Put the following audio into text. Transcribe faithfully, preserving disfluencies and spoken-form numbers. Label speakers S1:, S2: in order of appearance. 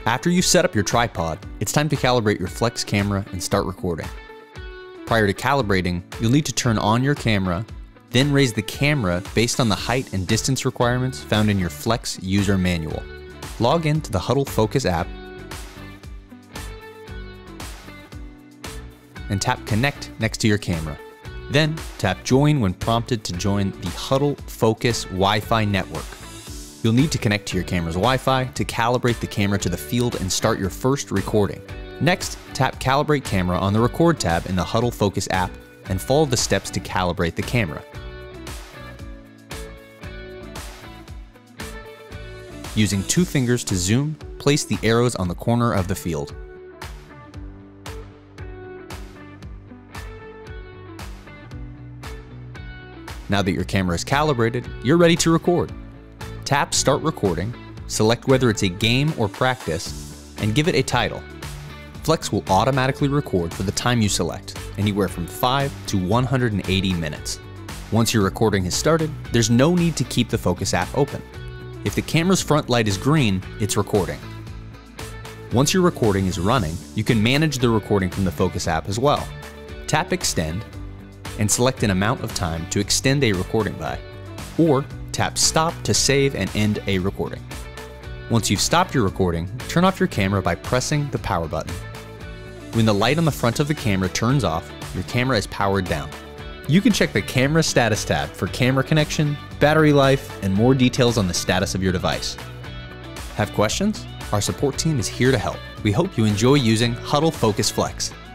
S1: After you set up your tripod, it's time to calibrate your Flex camera and start recording. Prior to calibrating, you'll need to turn on your camera, then raise the camera based on the height and distance requirements found in your Flex user manual. Log into the Hudl Focus app and tap Connect next to your camera. Then tap Join when prompted to join the Hudl Focus Wi-Fi network. You'll need to connect to your camera's Wi-Fi to calibrate the camera to the field and start your first recording. Next, tap Calibrate Camera on the Record tab in the Hudl Focus app and follow the steps to calibrate the camera. Using two fingers to zoom, place the arrows on the corner of the field. Now that your camera is calibrated, you're ready to record. Tap Start Recording, select whether it's a game or practice, and give it a title. Flex will automatically record for the time you select, anywhere from five to one hundred eighty minutes. Once your recording has started, there's no need to keep the Focus app open. If the camera's front light is green, it's recording. Once your recording is running, you can manage the recording from the Focus app as well. Tap Extend, and select an amount of time to extend a recording by, or tap Stop to save and end a recording. Once you've stopped your recording, turn off your camera by pressing the power button. When the light on the front of the camera turns off, your camera is powered down. You can check the Camera Status tab for camera connection, battery life, and more details on the status of your device. Have questions? Our support team is here to help. We hope you enjoy using Hudl Focus Flex.